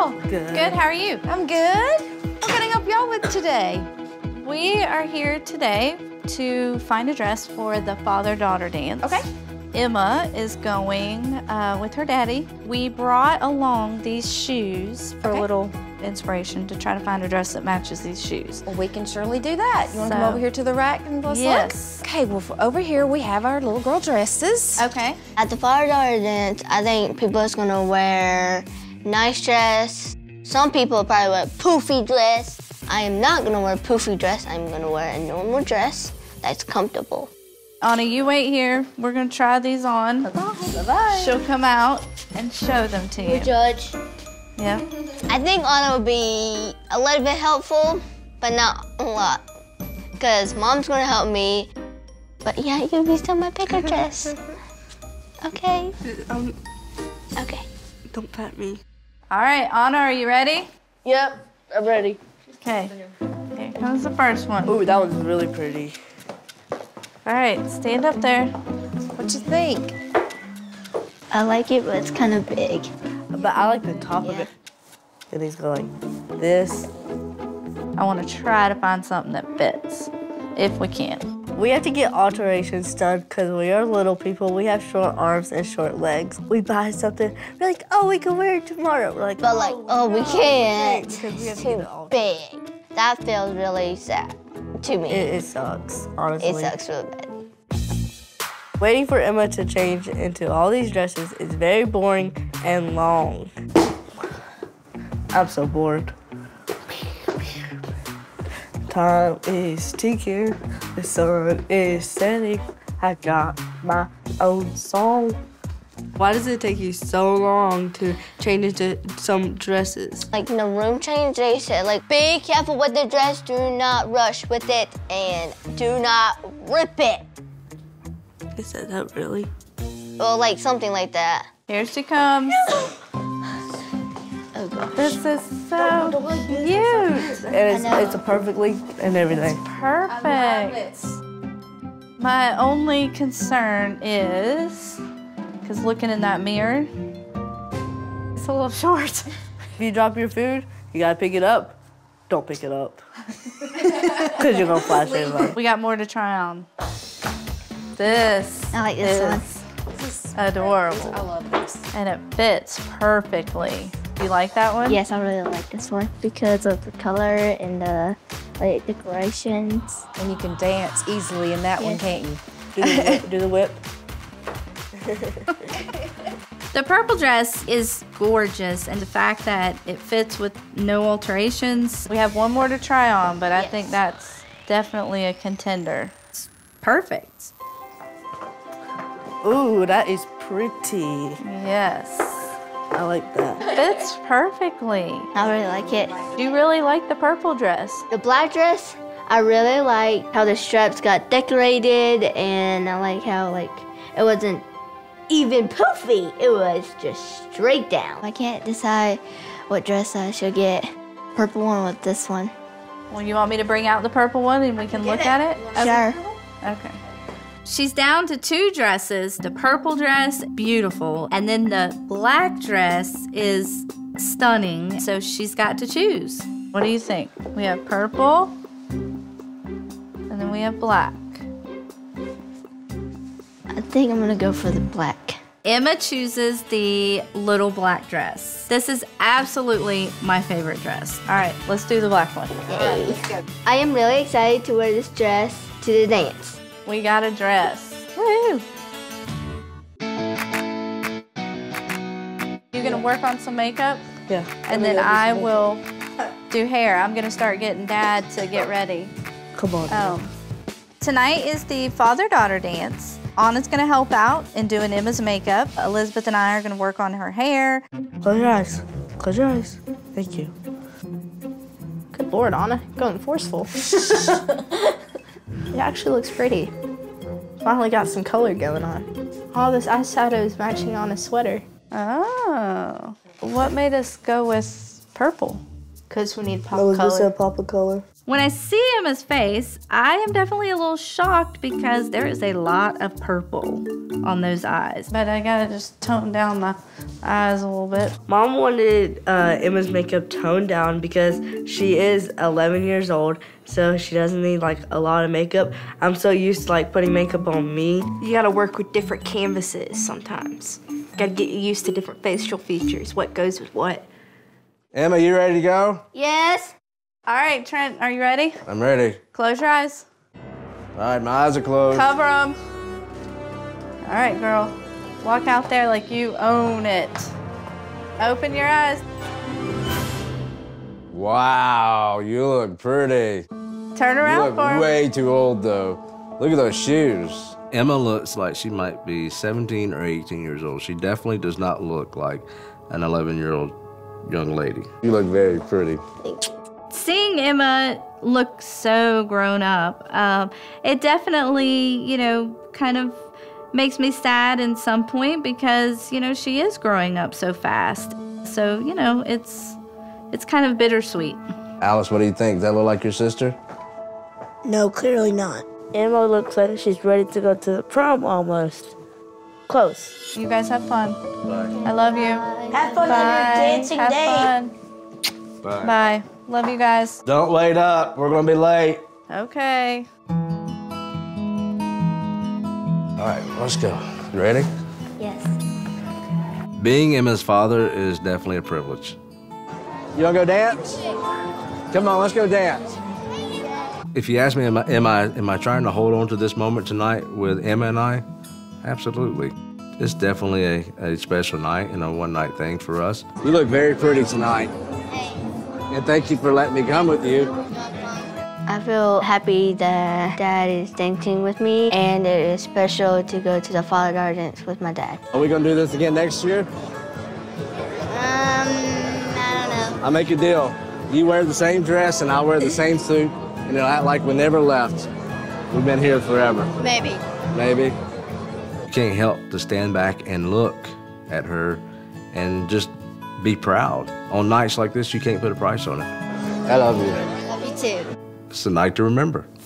y'all? Good. Good, how are you? I'm good. What can I help y'all with today? We are here today to find a dress for the father-daughter dance. Okay. Emma is going with her daddy. We brought along these shoes for a little inspiration to try to find a dress that matches these shoes. Well, we can surely do that. You want to come over here to the rack and let's yes. look? Okay, well, over here we have our little girl dresses. Okay. At the father-daughter dance, I think people are gonna wear nice dress. Some people probably wear poofy dress. I am not gonna wear a poofy dress. I'm gonna wear a normal dress that's comfortable. Anna, you wait here. We're gonna try these on. Bye-bye. She'll come out and show them to you. Judge. Yeah. I think Anna would be a little bit helpful, but not a lot. Because Mom's gonna help me. But yeah, you'll be still my bigger dress. Okay? Okay. Don't pat me. All right, Anna, are you ready? Yep, I'm ready. Okay. Here comes the first one. Ooh, that one's really pretty. All right, stand up there. What you think? I like it, but it's kind of big. But I like the top of it. And he's going like this. I want to try to find something that fits, if we can. We have to get alterations done because we are little people. We have short arms and short legs. We buy something, we're like, oh, we can wear it tomorrow. We're like, But like, oh, we can't. Because we have It's to get too it altered. big. That feels really sad to me. It sucks, honestly. It sucks really bad. Waiting for Emma to change into all these dresses is very boring and long. I'm so bored. Time is ticking, the sun is setting. I got my own song. Why does it take you so long to change into some dresses? Like in the room change, they said like, be careful with the dress, do not rush with it, and do not rip it. They said that really? Or like something like that. Here she comes. Oh gosh. This is so cute. And it's a perfect length and everything. Perfect. My only concern is, because looking in that mirror, it's a little short. If you drop your food, you gotta pick it up. Don't pick it up. Because you're gonna flash everybody. We got more to try on. This I like this is adorable. I love this. And it fits perfectly. Do you like that one? Yes, I really like this one because of the color and the like decorations. And you can dance easily in that one, can't you? Do the whip. The purple dress is gorgeous, and the fact that it fits with no alterations. We have one more to try on, but I think that's definitely a contender. It's perfect. Ooh, that is pretty. Yes. I like that. Fits perfectly. I really like it. Do you really like the purple dress? The black dress, I really like how the straps got decorated, and I like how like it wasn't even poofy. It was just straight down. I can't decide what dress I should get. Purple one with this one. Well, you want me to bring out the purple one and we can look at it? Sure. Okay. She's down to two dresses. The purple dress, beautiful. And then the black dress is stunning. So she's got to choose. What do you think? We have purple, and then we have black. I think I'm gonna go for the black. Emma chooses the little black dress. This is absolutely my favorite dress. All right, let's do the black one. Yay. I am really excited to wear this dress to the dance. We got a dress. Woo! You're gonna work on some makeup? Yeah. And then I will do hair. I'm gonna start getting Dad to get ready. Come on. Tonight is the father-daughter dance. Anna's gonna help out in doing Emma's makeup. Elizabeth and I are gonna work on her hair. Close your eyes. Close your eyes. Thank you. Good Lord, Anna, going forceful. It actually looks pretty. Finally got some color going on. All this eyeshadow is matching on a sweater. Oh. What made us go with purple? Because we need pop Elizabeth color. said pop a color. When I see Emma's face, I am definitely a little shocked because there is a lot of purple on those eyes. But I gotta just tone down the eyes a little bit. Mom wanted Emma's makeup toned down because she is 11 years old, so she doesn't need like a lot of makeup. I'm so used to like putting makeup on me. You gotta work with different canvases sometimes. Gotta get used to different facial features, what goes with what. Emma, you ready to go? Yes. All right, Trent, are you ready? I'm ready. Close your eyes. All right, my eyes are closed. Cover them. All right, girl. Walk out there like you own it. Open your eyes. Wow, you look pretty. Turn You around look for him. way too old, though. Look at those shoes. Emma looks like she might be 17 or 18 years old. She definitely does not look like an 11-year-old young lady. You look very pretty. Seeing Emma look so grown up, it definitely, you know, kind of makes me sad in some point because, you know, she is growing up so fast. So, you know, it's kind of bittersweet. Alice, what do you think? Does that look like your sister? No, clearly not. Emma looks like she's ready to go to the prom almost. Close. You guys have fun. I love you. Have fun on your dancing Have day. fun. Bye. Bye. Love you guys. Don't wait up. We're gonna be late. Okay. All right, let's go. You ready? Yes. Being Emma's father is definitely a privilege. You wanna go dance? Come on, let's go dance. If you ask me, am I trying to hold on to this moment tonight with Emma and I? Absolutely. It's definitely a special night and a one-night thing for us. You look very pretty tonight. And thank you for letting me come with you. I feel happy that Dad is dancing with me, and it is special to go to the father-daughter dance with my dad. Are we gonna do this again next year? I don't know. I'll make a deal. You wear the same dress and I'll wear the same suit, and it'll act like we never left. We've been here forever. Maybe. Maybe. You can't help to stand back and look at her and just be proud. On nights like this, you can't put a price on it. I love you. Love you too. It's a night to remember.